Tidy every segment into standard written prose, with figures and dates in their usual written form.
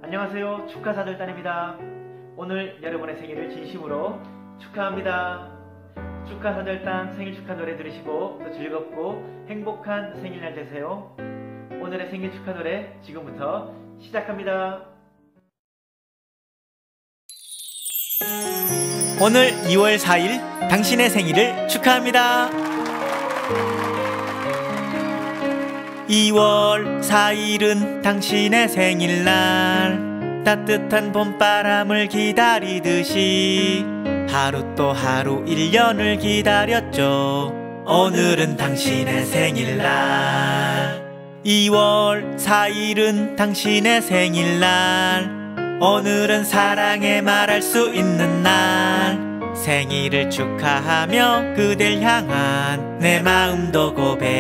안녕하세요. 축하사절단입니다. 오늘 여러분의 생일을 진심으로 축하합니다. 축하사절단 생일 축하 노래 들으시고 또 즐겁고 행복한 생일날 되세요. 오늘의 생일 축하 노래 지금부터 시작합니다. 오늘 2월 4일 당신의 생일을 축하합니다. 2월 4일은 당신의 생일날 따뜻한 봄바람을 기다리듯이 하루 또 하루 1년을 기다렸죠. 오늘은 당신의 생일날 2월 4일은 당신의 생일날 오늘은 사랑에 말할 수 있는 날 생일을 축하하며 그댈 향한 내 마음도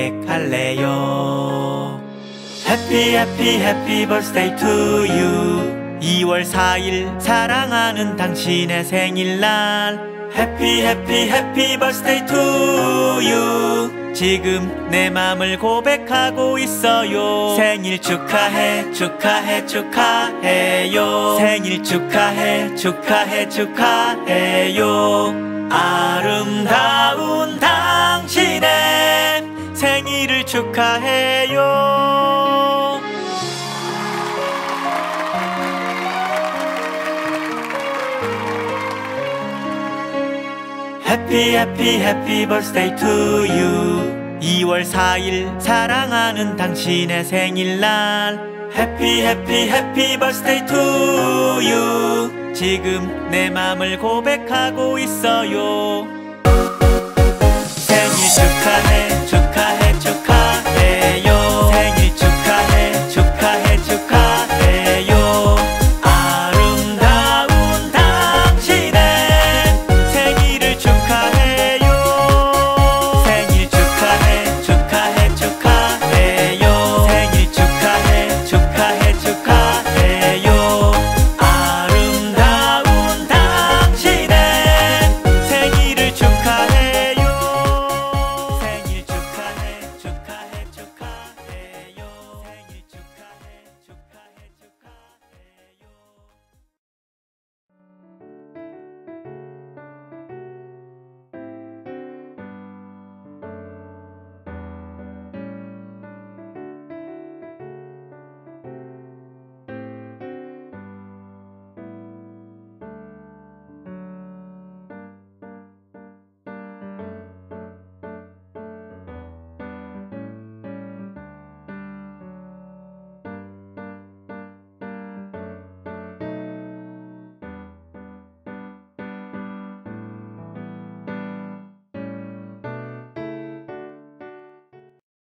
고백할래요. Happy happy happy birthday to you. 2월 4일 사랑하는 당신의 생일날 Happy happy happy birthday to you. 지금 내 맘을 고백하고 있어요. 생일 축하해 축하해 축하해요. 생일 축하해 축하해 축하해요. 아름다운 당신의 생일을 축하해요. Happy happy happy birthday to you. 2월 4일 사랑하는 당신의 생일날 Happy happy happy birthday to you. 지금 내 맘을 고백하고 있어요. 생일 축하해 축하해 축하해